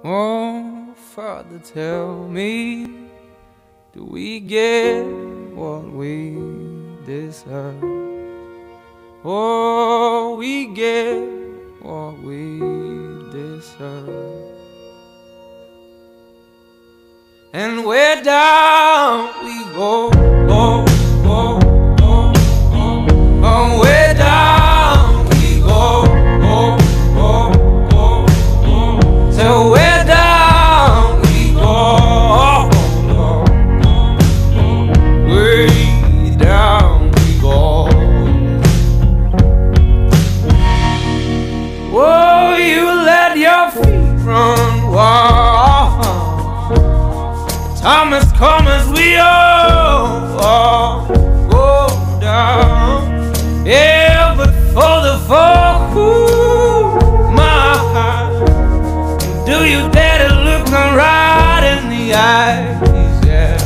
Oh, Father, tell me, do we get what we deserve? Oh, we get what we deserve. And where down we go, go, go, go, go. Oh, where down we go, go, go, go, go. So where down we go, go, go, go. Way down we go. Oh, you let your feet run wild. Thomas, come as we all go down. Yeah, but for the fall, my heart, do you dare to look me right in the eyes? Yeah.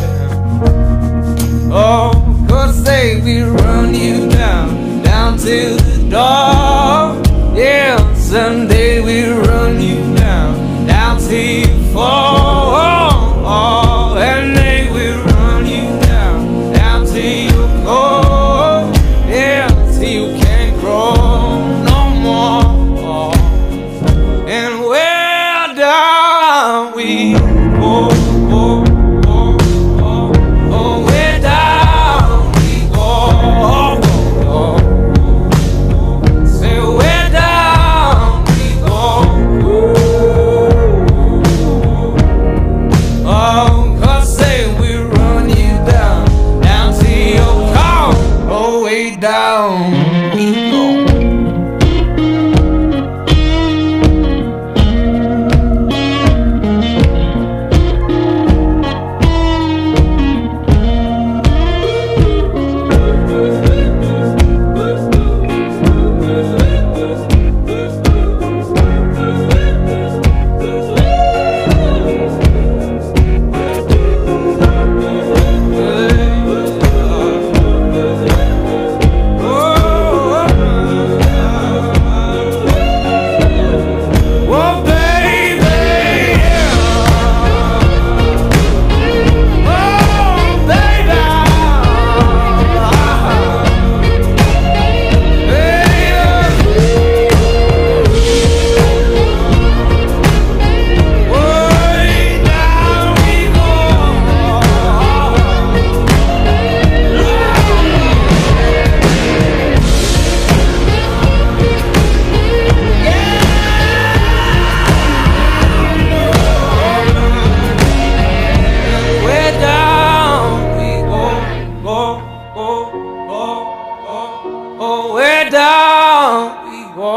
Oh, 'cause say we run you down, down to the door. Yeah, someday we run you down, down till you fall. And they will run you down, down till you go. Yeah, till you can't grow no more. And where down we go, go, go, go. Oh, where down we go, go, go. Say where down we go. Oh, down we go. Oh, where down we go.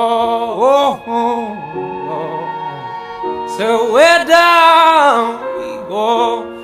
So where down we go.